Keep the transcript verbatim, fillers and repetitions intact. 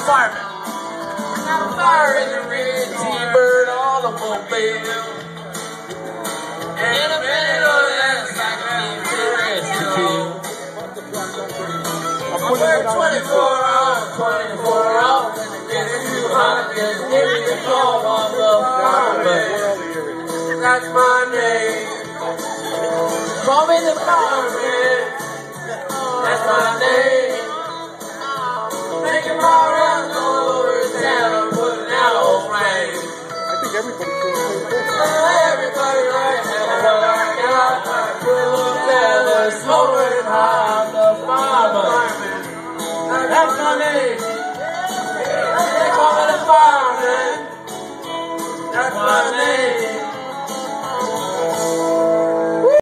fireman. Fire in the red T-bird all the mobile. In the middle of that cycle, I work twenty-four hours, twenty-four hours, and get it too hot, just give me the call on the fireman. That's my name. Call me the fireman. That's my name. Making my rounds all over town, putting out old rain. I think everybody feels so good. Everybody right now, what I got, I feel a feather, smoking high, the fireman. That's my name. They call me the fireman. That's my name.